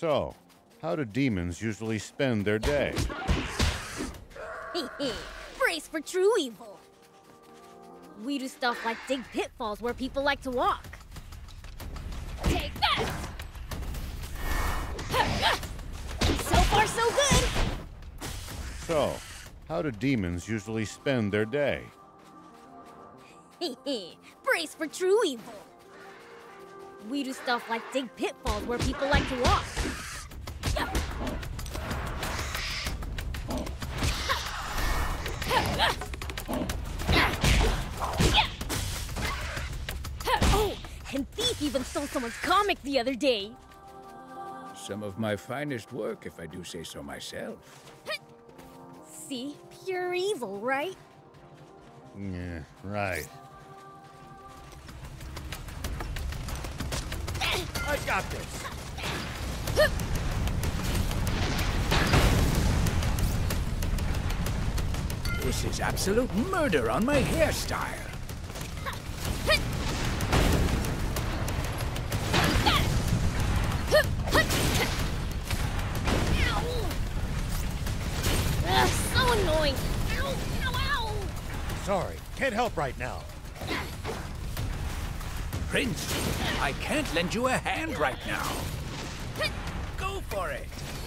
So, how do demons usually spend their day? Brace for true evil. We do stuff like dig pitfalls where people like to walk. Take that! So far, so good! So, how do demons usually spend their day? Brace for true evil. We do stuff like dig pitfalls where people like to walk. Oh, and Thief even stole someone's comic the other day. Some of my finest work, if I do say so myself. See? Pure evil, right? Yeah, right. I got this. This is absolute murder on my hairstyle. So annoying. Ow, ow, ow. Sorry, can't help right now. Prince, I can't lend you a hand right now. Go for it.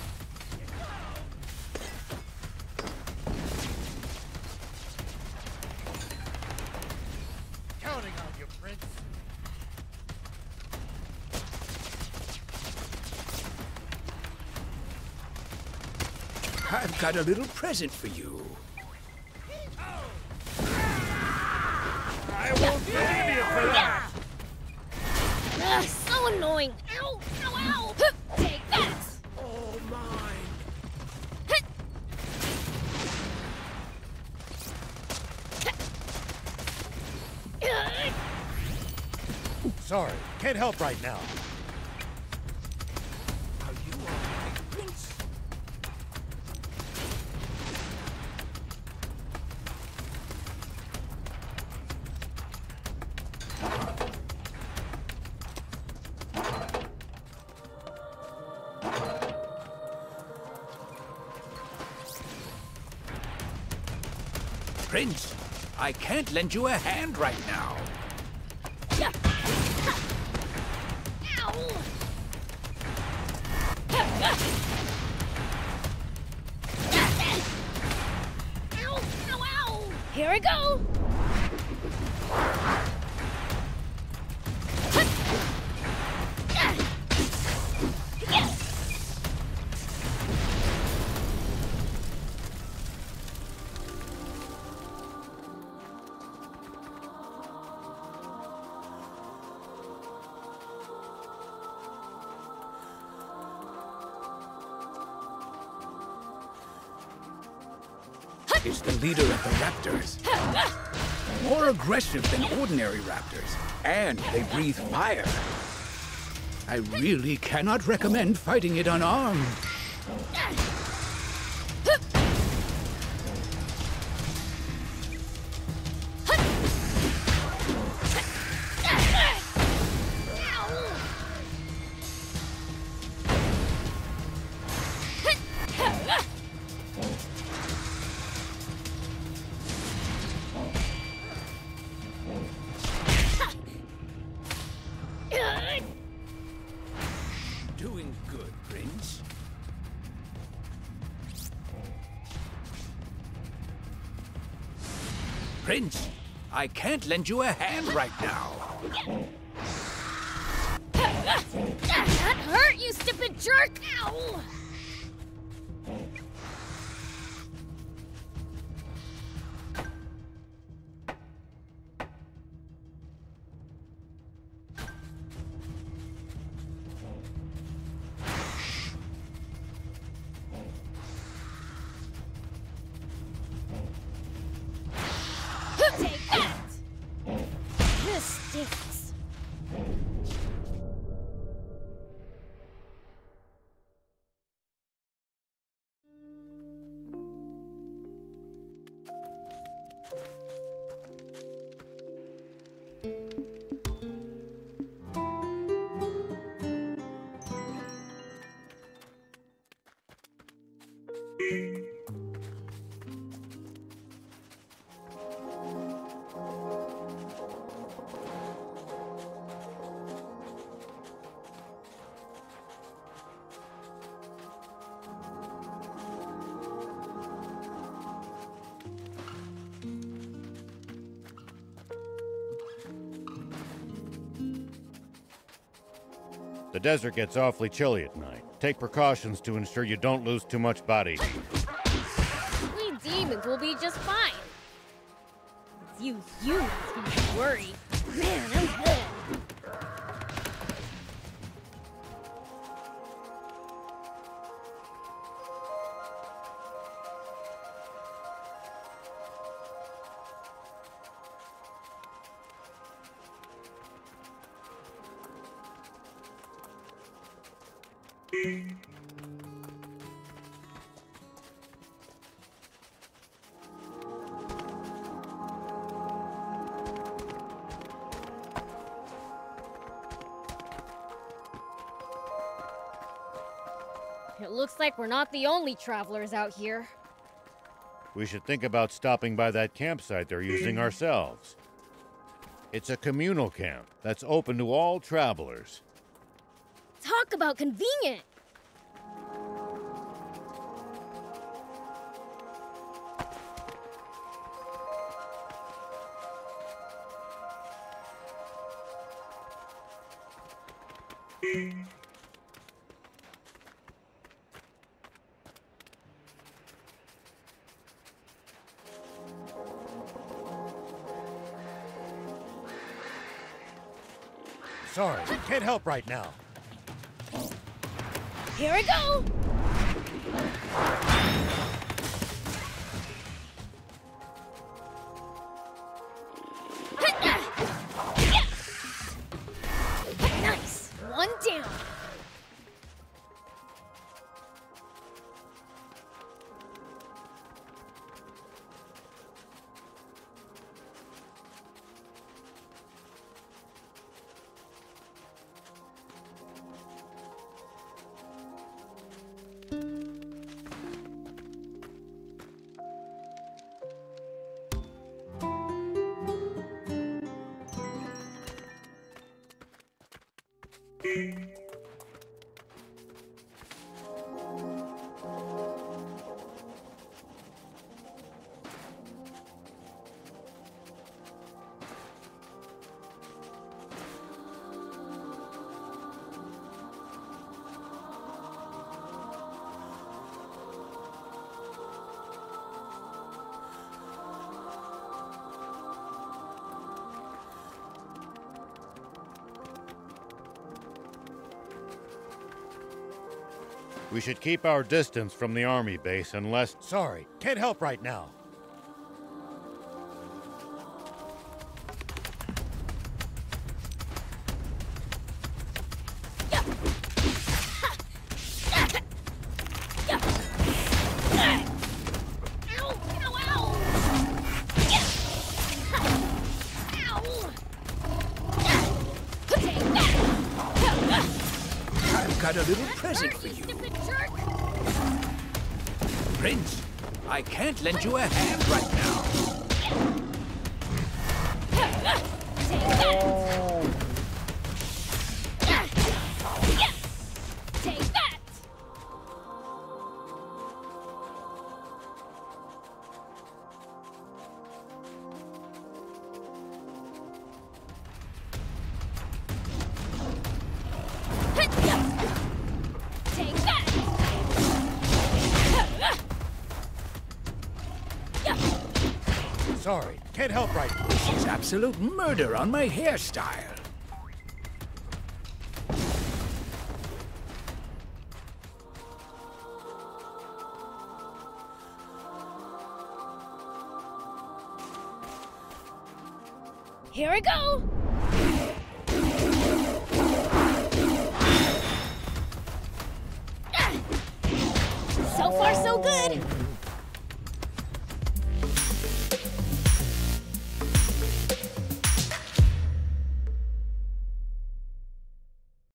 Counting on you, Prince. I've got a little present for you. I won't forgive you for that. So annoying. Ow, ow, ow. Take that. All mine. Sorry, can't help right now. Are you all right, Prince? Prince, I can't lend you a hand right now. Ow. Ow, ow, ow. Here I go. Is the leader of the raptors. More aggressive than ordinary raptors, and they breathe fire. I really cannot recommend fighting it unarmed. Doing good, Prince. Prince, I can't lend you a hand right now. That hurt, you stupid jerk! Ow! Take that! This stinks. The desert gets awfully chilly at night. Take precautions to ensure you don't lose too much body heat. We demons will be just fine. It's you humans who worry. Man, I'm good. It looks like we're not the only travelers out here. We should think about stopping by that campsite they're using ourselves. It's a communal camp that's open to all travelers. Talk about convenient! Sorry, can't help right now. Here I go! Nice! One down! We should keep our distance from the army base unless... Sorry, can't help right now. I've got a little present for you. Prince, I can't lend you a hand right now. Take that! Take that! Sorry, can't help right now. This is absolute murder on my hairstyle. Here I go! So far, so good!